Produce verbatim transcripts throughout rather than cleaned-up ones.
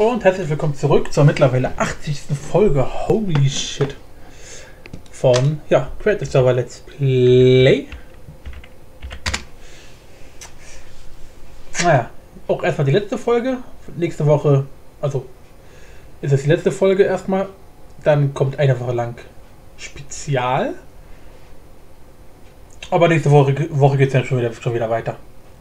Und herzlich willkommen zurück zur mittlerweile achtzigsten Folge, holy shit, von, ja, Creative Server Let's Play. Naja, auch erstmal die letzte Folge, nächste Woche, also ist es die letzte Folge erstmal, dann kommt eine Woche lang Spezial, aber nächste Woche, Woche geht es dann schon wieder, schon wieder weiter.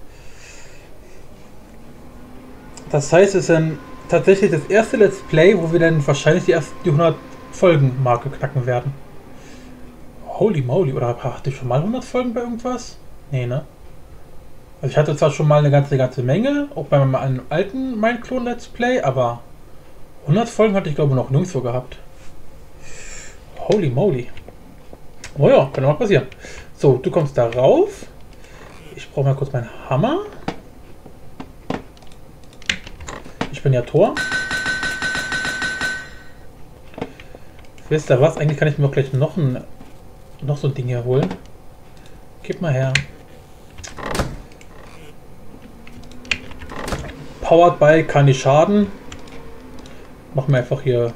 Das heißt, es ist ein tatsächlich das erste Let's Play, wo wir dann wahrscheinlich die erste die hundert Folgen Marke knacken werden. Holy moly, oder hatte ich schon mal hundert Folgen bei irgendwas? Nee, ne? Also ich hatte zwar schon mal eine ganze, ganze Menge, auch bei meinem alten Mineclone Let's Play, aber hundert Folgen hatte ich glaube noch nirgendwo gehabt. Holy moly. Oh ja, kann mal passieren. So, du kommst da rauf. Ich brauche mal kurz meinen Hammer. Ich bin ja Tor. Wisst ihr was? Eigentlich kann ich mir auch gleich noch ein noch so ein Ding hier holen. Gib mal her. Powered by kann nicht schaden. Machen wir einfach hier.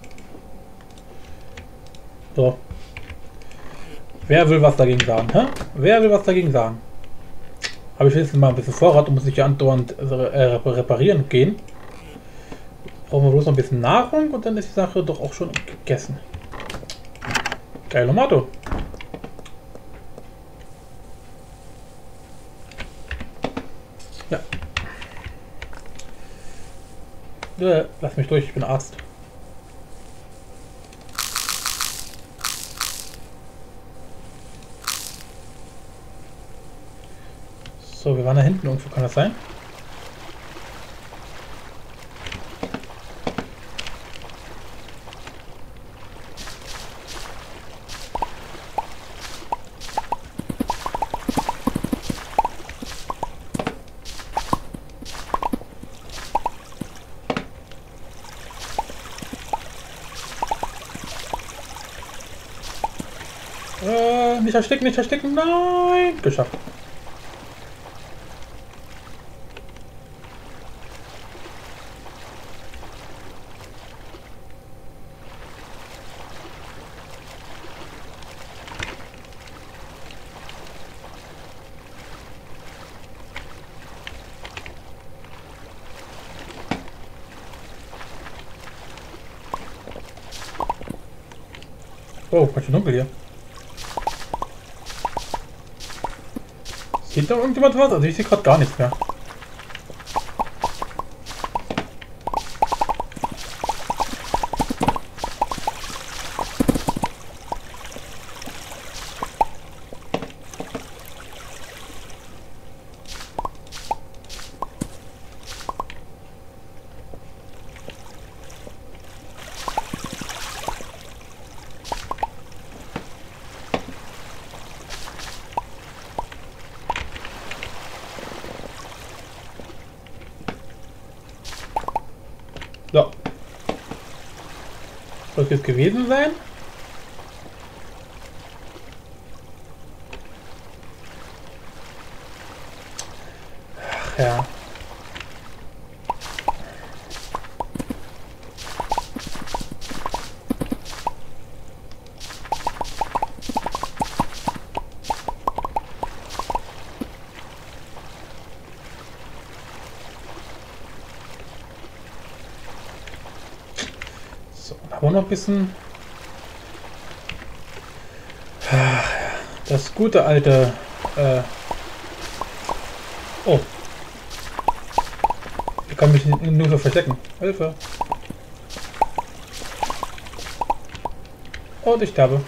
So. Wer will was dagegen sagen? Hä? Wer will was dagegen sagen? Habe ich jetzt mal ein bisschen Vorrat und muss nicht andauernd reparieren gehen. Brauchen wir bloß noch ein bisschen Nahrung und dann ist die Sache doch auch schon gegessen. Geilo Motto. Ja. Äh, lass mich durch, ich bin Arzt. So, wir waren da hinten irgendwo, kann das sein? Äh, nicht ersticken, nicht ersticken, nein! Geschafft. Oh, ganz schön dunkel hier. Sieht da irgendjemand was? Also ich sehe gerade gar nichts mehr. So. Soll es jetzt gewesen sein? Ach ja. Aber noch ein bisschen das gute alte äh oh, ich kann mich nur so verstecken. Hilfe. Und ich sterbe.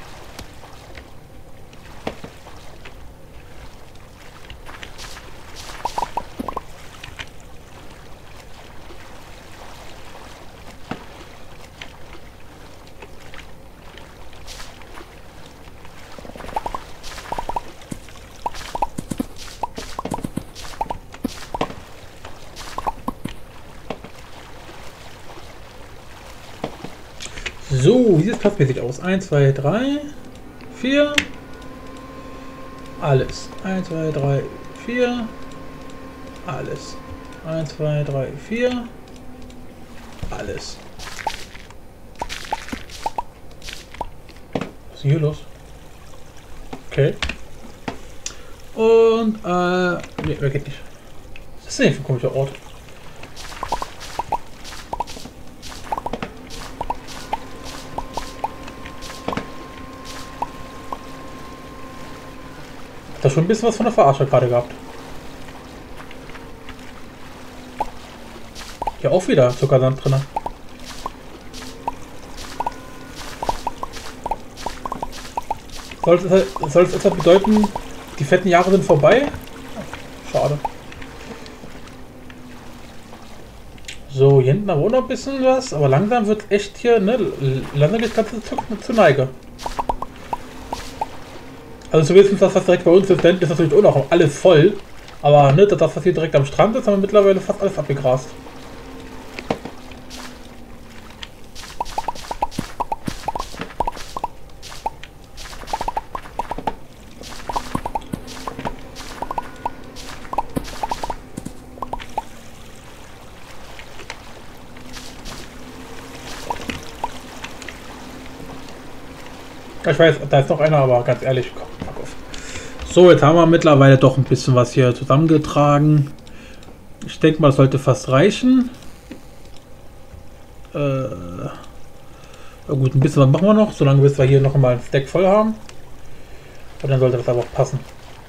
So, wie sieht es platzmäßig aus? eins, zwei, drei, vier. Alles. eins, zwei, drei, vier. Alles. eins, zwei, drei, vier. alles. Was ist denn hier los? Okay. Und, äh, ne, wer geht nicht. Was ist denn hier für ein komischer Ort? Hat da schon ein bisschen was von der Verarsche gerade gehabt. Hier auch wieder Zuckersand drin. Soll es, soll es etwa bedeuten, die fetten Jahre sind vorbei? Schade. So, hier hinten aber auch noch ein bisschen was, aber langsam wird echt hier, ne, langsam geht das Ganze zu, zu Neige. Also zumindest das, was direkt bei uns ist, ist natürlich auch noch alles voll. Aber ne, das, was hier direkt am Strand ist, haben wir mittlerweile fast alles abgegrast. Ich weiß, da ist noch einer, aber ganz ehrlich, komm, fuck off. So, jetzt haben wir mittlerweile doch ein bisschen was hier zusammengetragen. Ich denke mal, das sollte fast reichen. Äh, na gut, ein bisschen was machen wir noch, solange bis wir hier noch mal ein Stack voll haben. Und dann sollte das aber auch passen.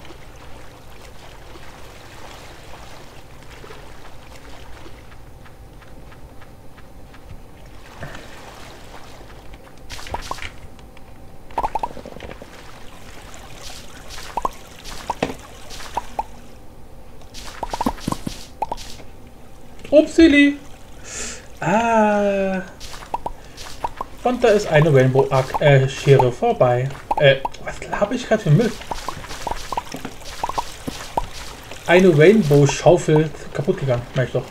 Upsili! Ah. Und da ist eine Rainbow-Schere äh, vorbei. Äh, was habe ich gerade für Müll? Eine Rainbow-Schaufel kaputt gegangen, meine ich doch.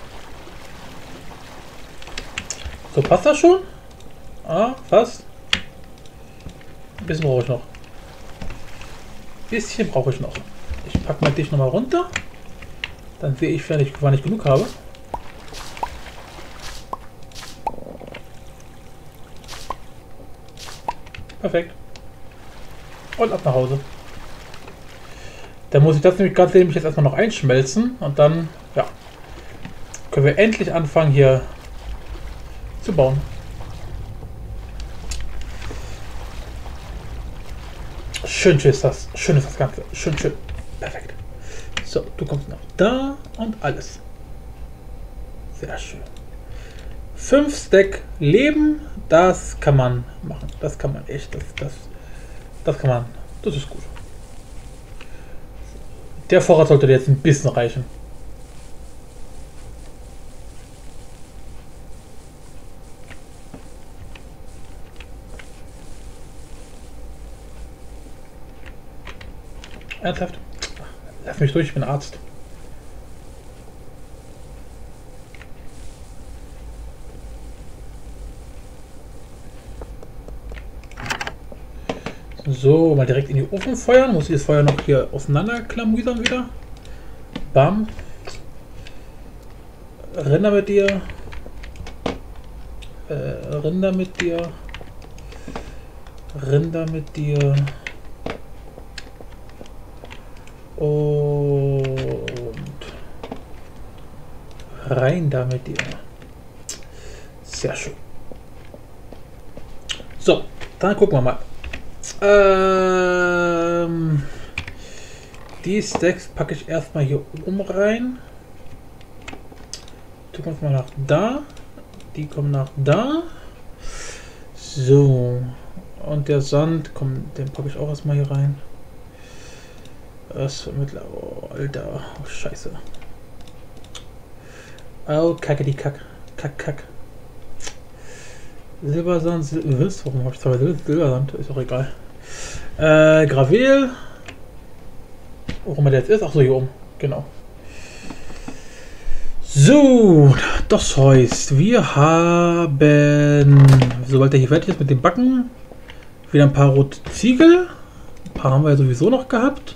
So, passt das schon? Ah, fast. Ein bisschen brauche ich noch. Ein bisschen brauche ich noch. Ich packe mal dich nochmal runter. Dann sehe ich, wenn ich, wann ich genug habe. Perfekt. Und ab nach Hause. Dann muss ich das nämlich gerade nämlich jetzt erstmal noch einschmelzen und dann, ja, können wir endlich anfangen hier zu bauen. Schön, schön ist das. Schön ist das Ganze. Schön, schön. Perfekt. So, du kommst noch da und alles. Sehr schön. Fünf Stack Leben, das kann man machen. Das kann man echt, das, das, das kann man, das ist gut. Der Vorrat sollte jetzt ein bisschen reichen. Ernsthaft? Lass mich durch, ich bin Arzt. So, mal direkt in die Ofen feuern. Muss ich das Feuer noch hier auseinanderklamüsern wieder. Bam. Rinder mit dir. Äh, Rinder mit dir. Rinder mit dir. Und rein da mit dir. Sehr schön. So, dann gucken wir mal. Ähm, die Stacks packe ich erstmal hier oben rein. Die kommt mal nach da. Die kommen nach da. So. Und der Sand, komm, den packe ich auch erstmal hier rein. Das mittler. Oh, Alter. Oh, Scheiße. Oh, kacke die Kack. Kack, Kack. Silbersand, Sil warum habe ich zwei Sil Silbersand? Ist auch egal. Äh, Gravel. Wo immer der jetzt ist. Ach so, hier oben. Genau. So, das heißt, wir haben, sobald er hier fertig ist mit dem Backen, wieder ein paar rote Ziegel. Ein paar haben wir ja sowieso noch gehabt.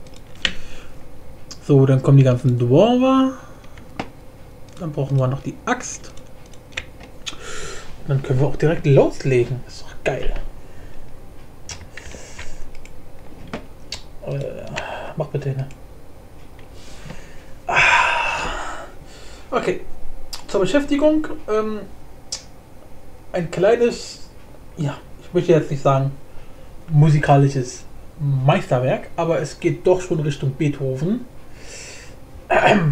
So, dann kommen die ganzen Dwarver. Dann brauchen wir noch die Axt. Dann können wir auch direkt loslegen. Ist doch geil. Äh, mach bitte, ne? Okay. Zur Beschäftigung. Ähm, ein kleines, ja, ich möchte jetzt nicht sagen musikalisches Meisterwerk, aber es geht doch schon Richtung Beethoven. Ähm.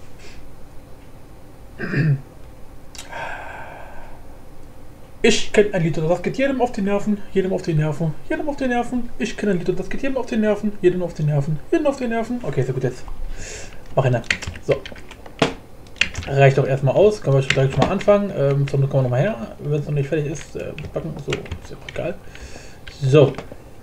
Ich kenne ein Lied, das geht jedem auf die Nerven, jedem auf die Nerven, jedem auf die Nerven. Ich kenne ein Lied, das geht jedem auf die Nerven, jedem auf die Nerven, jedem auf die Nerven. Okay, so gut jetzt. Mach hin. So. Reicht doch erstmal aus. Können wir schon direkt schon mal anfangen. Ähm, somit kommen wir nochmal her. Wenn es noch nicht fertig ist, äh, backen. So, ist ja auch egal. So.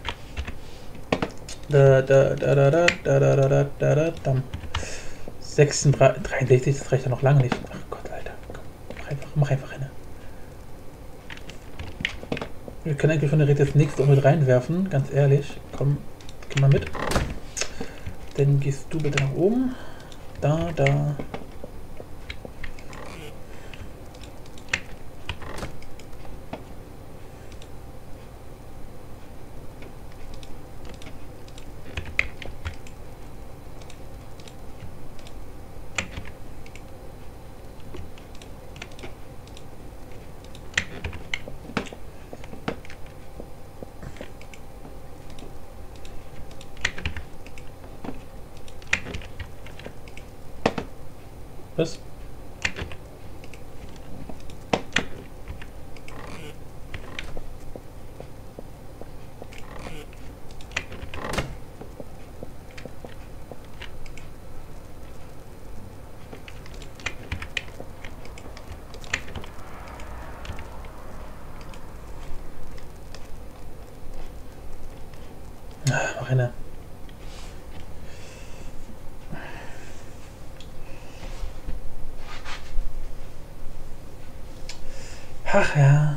Da, da, da, da, da, da, da, da, da, da, da. sechsunddreißig, dreiundsechzig, das reicht ja noch lange nicht. Ach Gott, Alter. Komm, mach einfach, mach einfach hin. Wir können eigentlich schon direkt das nächste auch mit reinwerfen, ganz ehrlich. Komm, geh mal mit. Dann gehst du bitte nach oben. Da, da. Was? Mach eine. Ach ja.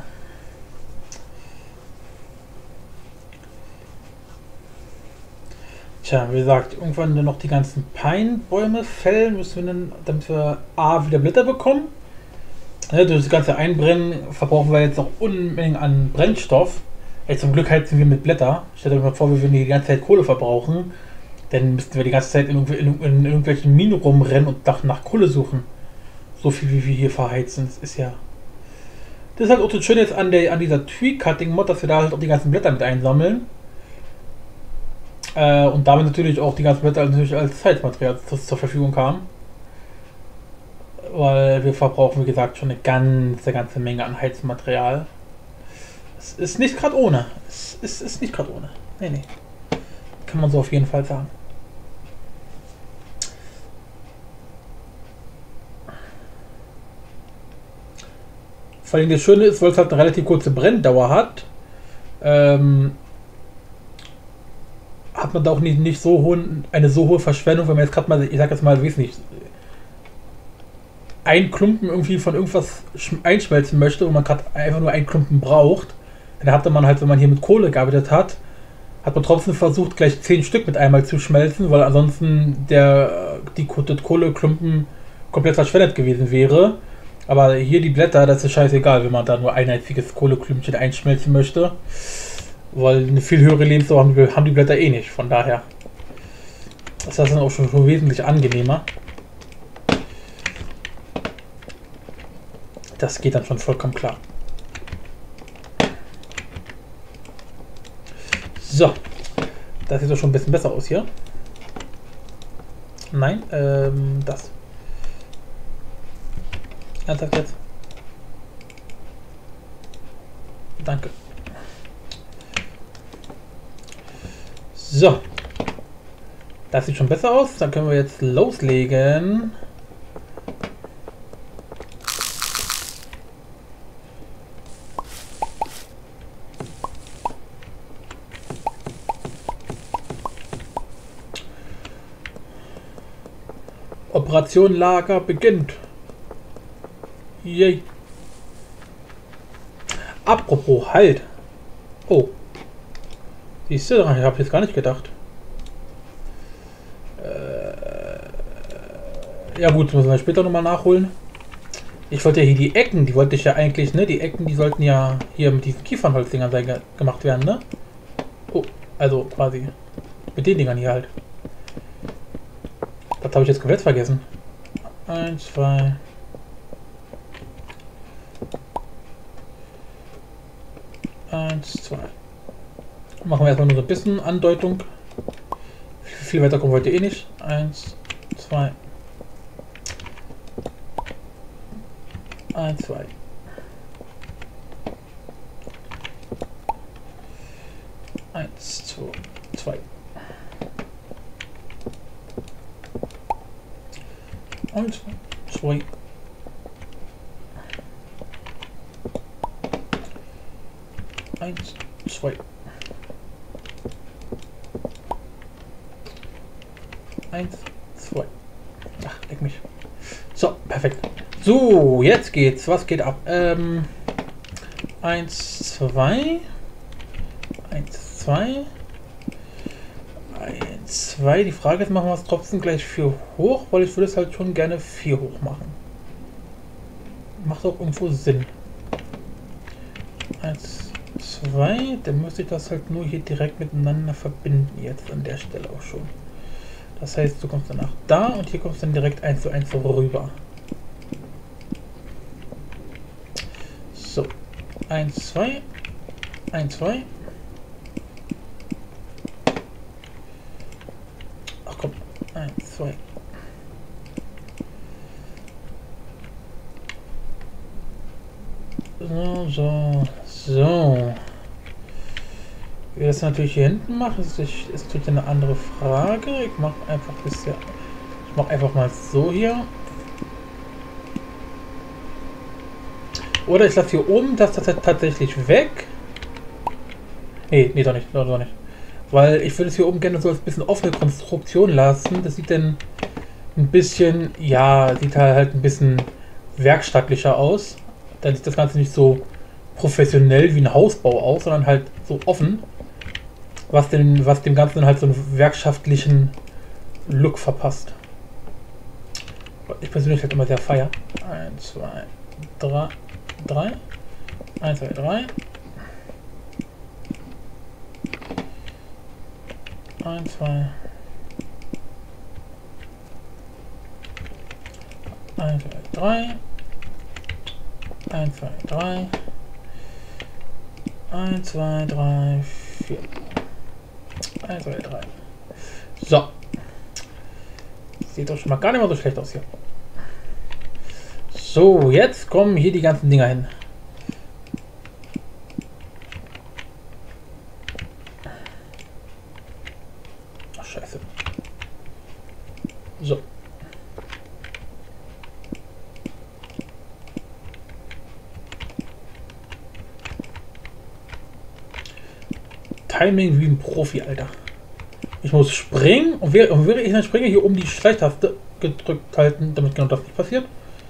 Tja, wie gesagt, irgendwann dann noch die ganzen Peinbäume fällen, müssen wir dann, damit wir A wieder Blätter bekommen. Ja, durch das ganze Einbrennen verbrauchen wir jetzt auch Unmengen an Brennstoff. Jetzt zum Glück heizen wir mit Blätter. Stellt euch mal vor, wir würden die ganze Zeit Kohle verbrauchen. Dann müssten wir die ganze Zeit in, in, in irgendwelchen Minen rumrennen und nach, nach Kohle suchen. So viel wie wir hier verheizen. Das ist ja. Das ist halt auch das Schöne jetzt an, der, an dieser Tree-Cutting-Mod, dass wir da halt auch die ganzen Blätter mit einsammeln. Äh, und damit natürlich auch die ganzen Blätter natürlich als Heizmaterial zur Verfügung haben. Weil wir verbrauchen, wie gesagt, schon eine ganze, ganze Menge an Heizmaterial. Es ist nicht gerade ohne. Es ist, ist nicht gerade ohne. Nee, nee. Kann man so auf jeden Fall sagen. Vor allem das Schöne ist, weil es halt eine relativ kurze Brenndauer hat, ähm, hat man da auch nicht, nicht so hohen, eine so hohe Verschwendung, wenn man jetzt gerade mal, ich sag jetzt mal, weiß nicht, ein Klumpen irgendwie von irgendwas einschmelzen möchte und man gerade einfach nur einen Klumpen braucht, dann hatte man halt, wenn man hier mit Kohle gearbeitet hat, hat man trotzdem versucht, gleich zehn Stück mit einmal zu schmelzen, weil ansonsten der die, die Kohleklumpen komplett verschwendet gewesen wäre. Aber hier die Blätter, das ist scheißegal, wenn man da nur ein einziges Kohleklümpchen einschmelzen möchte. Weil eine viel höhere Lebensdauer haben die, haben die Blätter eh nicht. Von daher ist das dann auch schon, schon wesentlich angenehmer. Das geht dann schon vollkommen klar. So. Das sieht doch schon ein bisschen besser aus hier. Nein, ähm, das. Ernsthaft jetzt? Danke. So. Das sieht schon besser aus. Dann können wir jetzt loslegen. Operation Lager beginnt. Yay. Apropos, halt. Oh. Siehst du, ich habe jetzt gar nicht gedacht. Äh, ja gut, müssen wir später nochmal nachholen. Ich wollte ja hier die Ecken, die wollte ich ja eigentlich, ne? Die Ecken, die sollten ja hier mit diesen Kiefernholzdingern sein- gemacht werden, ne? Oh, also quasi mit den Dingern hier halt. Das habe ich jetzt komplett vergessen. Eins, zwei. Eins, zwei. Machen wir erstmal nur so ein bisschen Andeutung. Viel weiter kommen wollt ihr eh nicht. Eins, zwei. Eins, zwei. Eins, zwei, zwei. Eins, zwei. Eins, zwei. Eins, zwei. Ach, leck mich. So, perfekt. So, jetzt geht's. Was geht ab? Ähm, eins, zwei. Eins, zwei. Eins, zwei. Die Frage ist, machen wir es trotzdem gleich vier hoch, weil ich würde es halt schon gerne vier hoch machen. Macht auch irgendwo Sinn. Eins, zwei. Dann müsste ich das halt nur hier direkt miteinander verbinden, jetzt an der Stelle auch schon. Das heißt, du kommst danach da und hier kommst dann direkt eins zu eins rüber. So, eins, zwei, eins, zwei. Ach komm, eins, zwei. So, so, so. Wie wir das natürlich hier hinten mache, ist, ist natürlich eine andere Frage. Ich mache einfach bisher. Ich mache einfach mal so hier. Oder ich lasse hier oben das tatsächlich weg. Nee, nee, doch nicht, doch, doch nicht. Weil ich würde es hier oben gerne so ein bisschen offene Konstruktion lassen. Das sieht dann ein bisschen, ja, sieht halt ein bisschen werkstattlicher aus. Dann sieht das Ganze nicht so professionell wie ein Hausbau aus, sondern halt so offen. Was, den, was dem Ganzen halt so einen werkschaftlichen Look verpasst. Ich persönlich halt immer sehr feier. eins, zwei, drei, drei. eins, zwei, drei. eins, zwei. eins, zwei, drei. eins, zwei, drei. eins, zwei, drei, vier. eins, zwei, drei. So. Sieht doch schon mal gar nicht mal so schlecht aus hier. So, jetzt kommen hier die ganzen Dinger hin. Ach, scheiße. So. Timing wie ein Profi, Alter. Ich muss springen und während ich dann springe, hier oben die Schleichtaste gedrückt halten, damit genau das nicht passiert.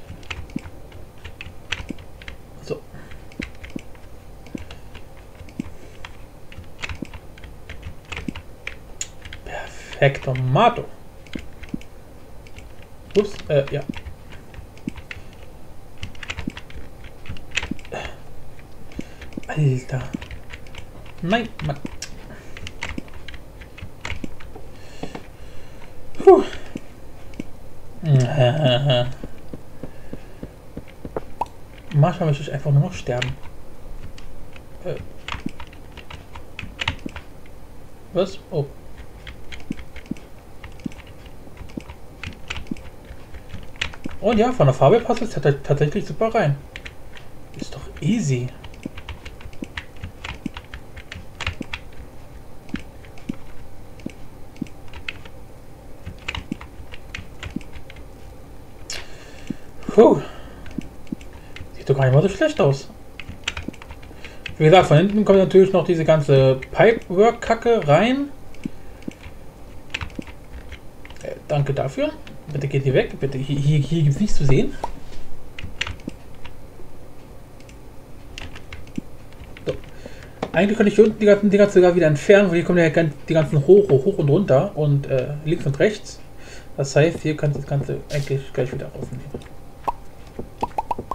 So. Perfekt, Tomato. Ups, äh, ja. Alter. Nein, Mann. Puh. Manchmal möchte ich einfach nur noch sterben. Äh. Was? Oh. Und ja, von der Farbe passt es tatsächlich super rein. Ist doch easy. Puh. Sieht doch gar nicht mal so schlecht aus. Wie gesagt, von hinten kommt natürlich noch diese ganze Pipework-Kacke rein. Äh, danke dafür. Bitte geht hier weg. Bitte, hier, hier, hier gibt es nichts zu sehen. So. Eigentlich könnte ich hier unten die ganzen Dinger sogar wieder entfernen, weil hier kommen ja die ganzen hoch, hoch, hoch und runter und äh, links und rechts. Das heißt, hier kannst du das Ganze eigentlich gleich wieder rausnehmen.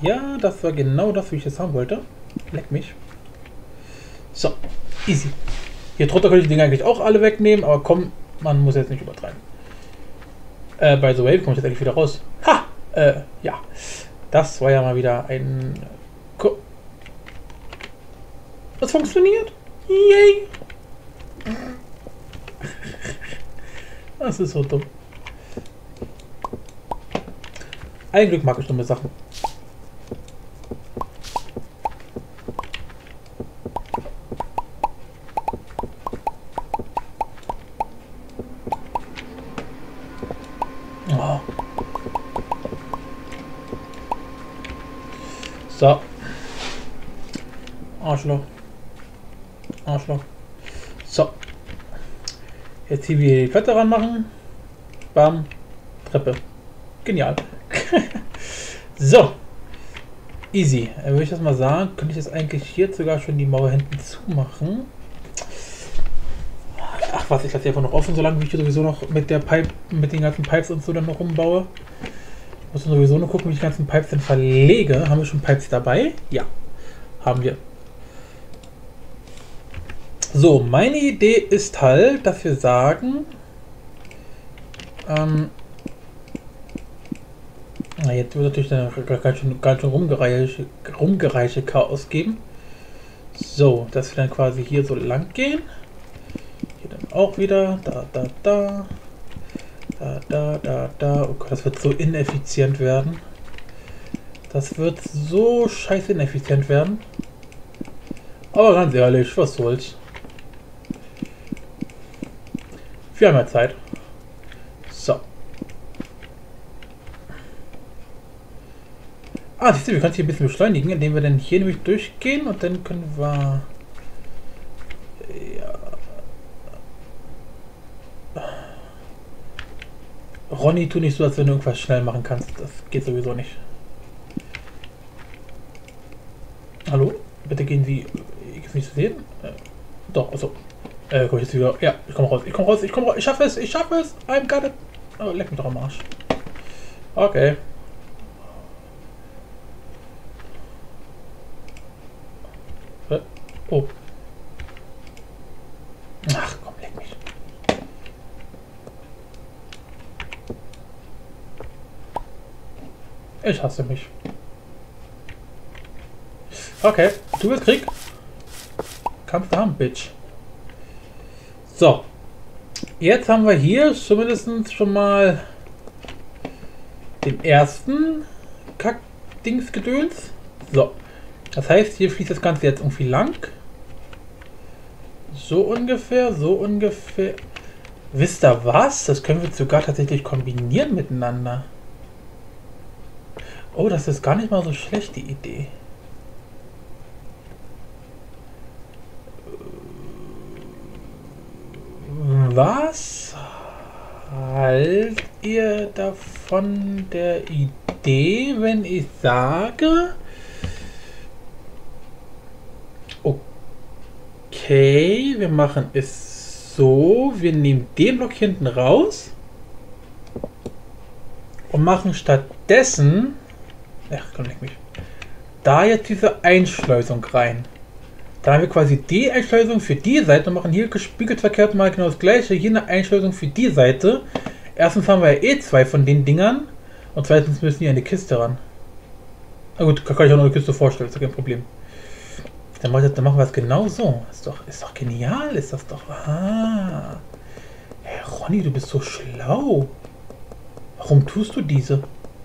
Ja, das war genau das, wie ich es haben wollte. Leck mich. So, easy. Hier drunter könnte ich die Dinge eigentlich auch alle wegnehmen, aber komm, man muss jetzt nicht übertreiben. Äh, by the way, wie komme ich jetzt eigentlich wieder raus? Ha! Äh, ja. Das war ja mal wieder ein... Ko Das funktioniert! Yay! Das ist so dumm. Ein Glück mag ich dumme Sachen. Oh. So. Arschloch. Arschloch. So. Jetzt hier wieder die Platte ranmachen. Bam. Treppe. Genial. So. Easy. Dann würde ich das mal sagen, könnte ich jetzt eigentlich hier sogar schon die Mauer hinten zumachen. Ach was, ich lasse die einfach noch offen, solange wie ich hier sowieso noch mit der Pipe, mit den ganzen Pipes und so dann noch umbaue. Muss sowieso noch gucken, wie ich die ganzen Pipes dann verlege. Haben wir schon Pipes dabei? Ja. Haben wir. So, meine Idee ist halt, dass wir sagen, ähm, na jetzt wird natürlich dann ganz schön, ganz schön rumgereiche, rumgereiche Chaos geben. So, dass wir dann quasi hier so lang gehen. Hier dann auch wieder, da, da, da, da, da, da, da. Oh Gott, das wird so ineffizient werden. Das wird so scheiße ineffizient werden. Aber ganz ehrlich, was soll's. Wir haben ja Zeit. So. Ah, siehst du, wir können es hier ein bisschen beschleunigen, indem wir dann hier nämlich durchgehen und dann können wir... Ja. Ronny, tu nicht so, als wenn du irgendwas schnell machen kannst. Das geht sowieso nicht. Hallo? Bitte gehen Sie... Ist nicht zu sehen? Äh, doch, achso. Äh, komm ich jetzt wieder... Ja, ich komme raus. Ich komme raus. Ich komme raus. Ich schaffe es. Ich schaffe es. I'm got it. Oh, leck mich doch am Arsch. Okay. Äh, oh. Ach, komm, leck mich. Ich hasse mich. Okay, du willst Krieg? Kannst du haben, Bitch. So. Jetzt haben wir hier zumindest schon mal den ersten Kack-Dings-Gedöns. So. Das heißt, hier fließt das Ganze jetzt irgendwie lang. So ungefähr, so ungefähr. Wisst ihr was? Das können wir sogar tatsächlich kombinieren miteinander. Oh, das ist gar nicht mal so schlecht, die Idee. Was haltet ihr davon der Idee, wenn ich sage, okay, wir machen es so, wir nehmen den Block hinten raus und machen stattdessen, ach komm, leck mich, da jetzt diese Einschleusung rein. Dann haben wir quasi die Einschleusung für die Seite und machen hier gespiegelt verkehrt mal genau das gleiche. Hier eine Einschleusung für die Seite. Erstens haben wir ja eh zwei von den Dingern. Und zweitens müssen die an die Kiste ran. Na gut, kann ich auch noch eine Kiste vorstellen, ist doch kein Problem. Dann machen wir es genau so. Ist doch, ist doch genial, ist das doch. Ah. Hey Ronny, du bist so schlau. Warum tust du diese?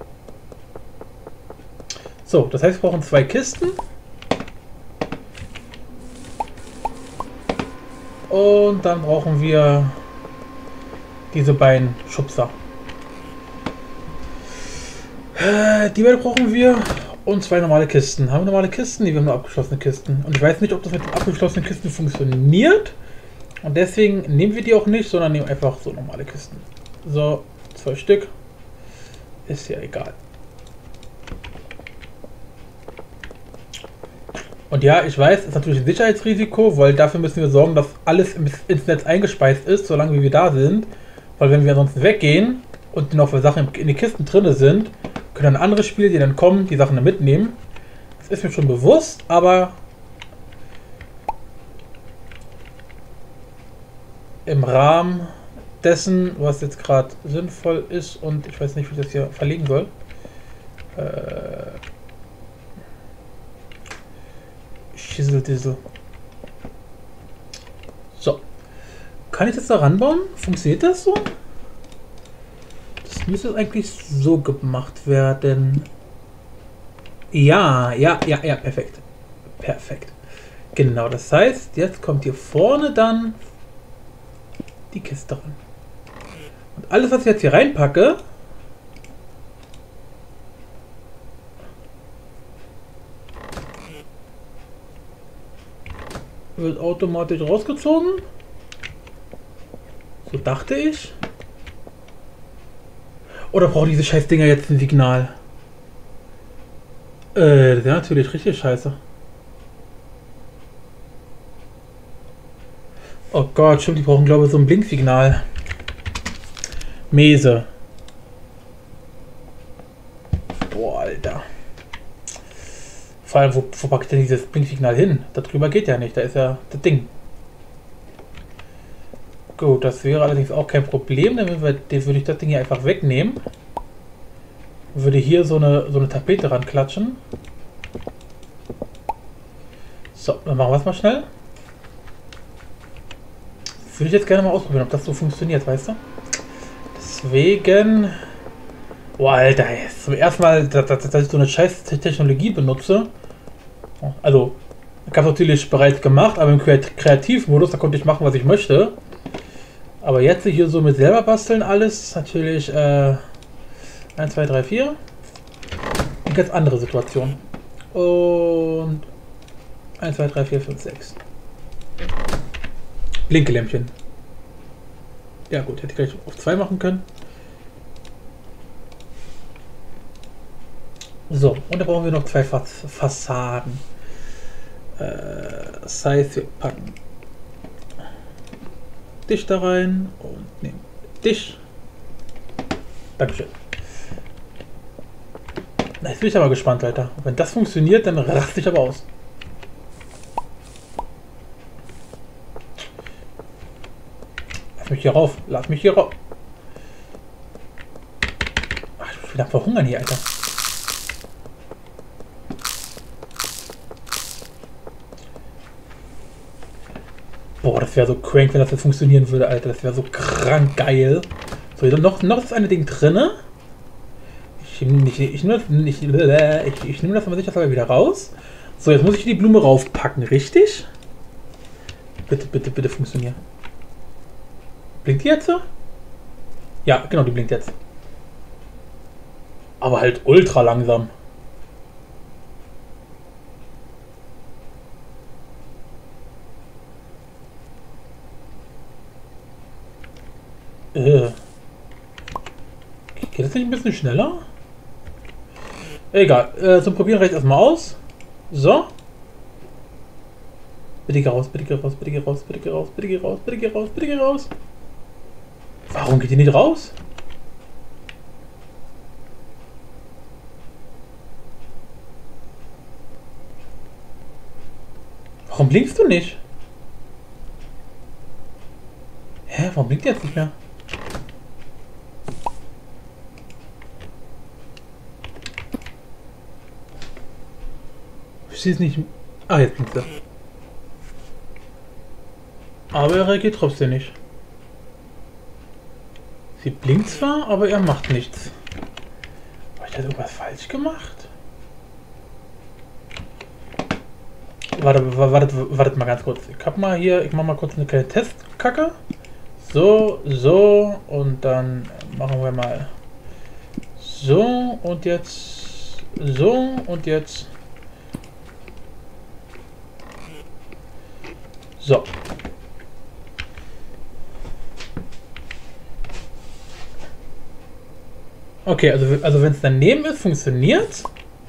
So, das heißt, wir brauchen zwei Kisten. Und dann brauchen wir diese beiden Schubser. Äh, die beiden brauchen wir und zwei normale Kisten. Haben wir normale Kisten? Nee, wir haben nur abgeschlossene Kisten. Und ich weiß nicht, ob das mit den abgeschlossenen Kisten funktioniert. Und deswegen nehmen wir die auch nicht, sondern nehmen einfach so normale Kisten. So, zwei Stück. Ist ja egal. Und ja, ich weiß, ist natürlich ein Sicherheitsrisiko, weil dafür müssen wir sorgen, dass alles ins Netz eingespeist ist, solange wie wir da sind. Weil wenn wir ansonsten weggehen und noch Sachen in den Kisten drin sind, können dann andere Spiele, die dann kommen, die Sachen dann mitnehmen. Das ist mir schon bewusst, aber im Rahmen dessen, was jetzt gerade sinnvoll ist, und ich weiß nicht, wie ich das hier verlegen soll. Äh, Schissel, Dissel. So. Kann ich das da ranbauen? Funktioniert das so? Das müsste eigentlich so gemacht werden. Ja, ja, ja, ja, perfekt. Perfekt. Genau, das heißt, jetzt kommt hier vorne dann die Kiste ran. Und alles, was ich jetzt hier reinpacke, wird automatisch rausgezogen. So dachte ich. Oder brauchen diese scheiß Dinger jetzt ein Signal? Äh, das ist ja natürlich richtig scheiße. Oh Gott, stimmt, die brauchen, glaube ich, so ein Blinksignal. Mese. Boah, Alter. Vor allem, wo, wo packe ich denn dieses Blinksignal hin? Darüber geht ja nicht, da ist ja das Ding. Gut, das wäre allerdings auch kein Problem, dann würde ich das Ding hier einfach wegnehmen. Würde hier so eine, so eine Tapete ranklatschen. So, dann machen wir es mal schnell. Das würde ich jetzt gerne mal ausprobieren, ob das so funktioniert, weißt du? Deswegen... Boah, Alter, zum ersten Mal, dass, dass, dass ich so eine scheiß Technologie benutze. Also, ich habe es natürlich bereits gemacht, aber im Kreativmodus, da konnte ich machen, was ich möchte. Aber jetzt hier so mit selber basteln alles, ist natürlich äh, eins, zwei, drei, vier. Eine ganz andere Situation. Und eins, zwei, drei, vier, fünf, sechs. Blinkelämpchen. Ja gut, hätte ich gleich auf zwei machen können. So, und da brauchen wir noch zwei Fass Fassaden. Äh, das heißt, wir packen dich da rein und nehmen dich. Dankeschön. Jetzt bin ich aber gespannt, Alter. Wenn das funktioniert, dann raste ich aber aus. Lass mich hier rauf. Lass mich hier rauf. Ach, ich bin wieder verhungern hier, Alter. Boah, das wäre so crank, wenn das jetzt funktionieren würde, Alter. Das wäre so krank geil. So, noch, noch ist eine Ding drinne. Ich, ich, ich, ich, ich, ich, ich nehme das mal sicher wieder raus. So, jetzt muss ich die Blume raufpacken, richtig? Bitte, bitte, bitte funktionieren. Blinkt die jetzt? Ja, genau, die blinkt jetzt. Aber halt ultra langsam. Äh. Geht das nicht ein bisschen schneller? Egal. Äh, zum Probieren reicht erstmal aus. So. Bitte geh raus, bitte geh raus, bitte geh raus, bitte geh raus, bitte geh raus, bitte geh raus, bitte geh raus. Warum geht die nicht raus? Warum blinkst du nicht? Hä, warum blinkt die jetzt nicht mehr? Ich sehe es nicht. Ah, jetzt blinkt er. Aber er reagiert trotzdem nicht. Sie blinkt zwar, aber er macht nichts. Habe ich da irgendwas falsch gemacht? Warte, wartet, wartet mal ganz kurz. Ich hab mal hier, ich mache mal kurz eine kleine Testkacke. So, so und dann machen wir mal so und jetzt so und jetzt so. Okay, also, also wenn es daneben ist, funktioniert.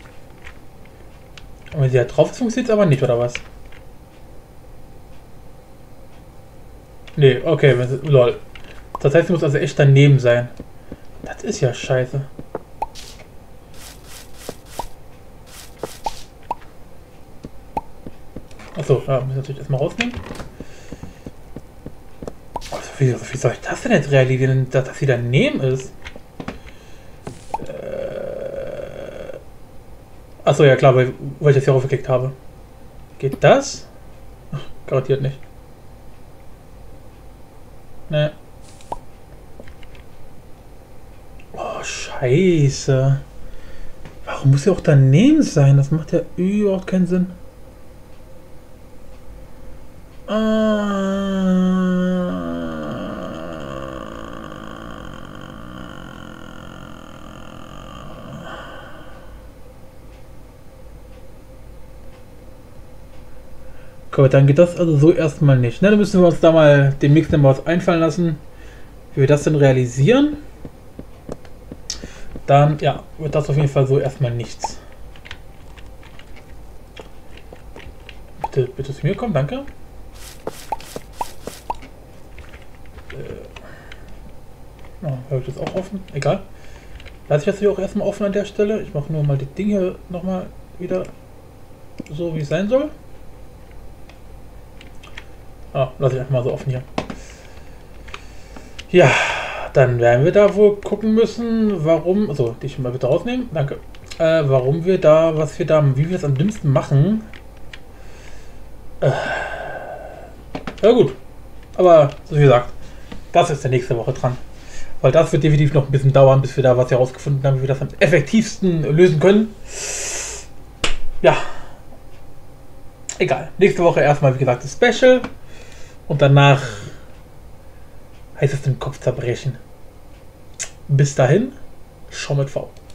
Und wenn sie halt drauf ist, funktioniert es aber nicht, oder was? Nee, okay, wenn sie, lol. Das heißt, sie muss also echt daneben sein. Das ist ja scheiße. Achso, ja, muss ich natürlich erstmal rausnehmen. Oh, so viel, so viel soll ich das denn jetzt realisieren, dass das wieder daneben ist? Äh, Achso, ja klar, weil, weil ich das hier raufgeklickt habe. Geht das? Ach, garantiert nicht. Ne. Oh, scheiße. Warum muss ja auch daneben sein? Das macht ja überhaupt keinen Sinn. Gut, dann geht das also so erstmal nicht. Ne? Dann müssen wir uns da mal demnächst mal was einfallen lassen, wie wir das denn realisieren. Dann, ja, wird das auf jeden Fall so erstmal nichts. Bitte, bitte zu mir kommen, danke. Äh, oh, habe ich das auch offen? Egal. Lasse ich das hier auch erstmal offen an der Stelle. Ich mache nur mal das Ding hier nochmal wieder so, wie es sein soll. Ah, lasse ich einfach mal so offen hier. Ja, dann werden wir da wohl gucken müssen, warum, also dich mal bitte rausnehmen, danke, äh, warum wir da, was wir da, wie wir es am dümmsten machen. Äh, ja gut, aber so wie gesagt, das ist der nächste Woche dran. Weil das wird definitiv noch ein bisschen dauern, bis wir da was herausgefunden haben, wie wir das am effektivsten lösen können. Ja, egal. Nächste Woche erstmal, wie gesagt, das Special. Und danach heißt es den Kopf zerbrechen. Bis dahin, schau mit V.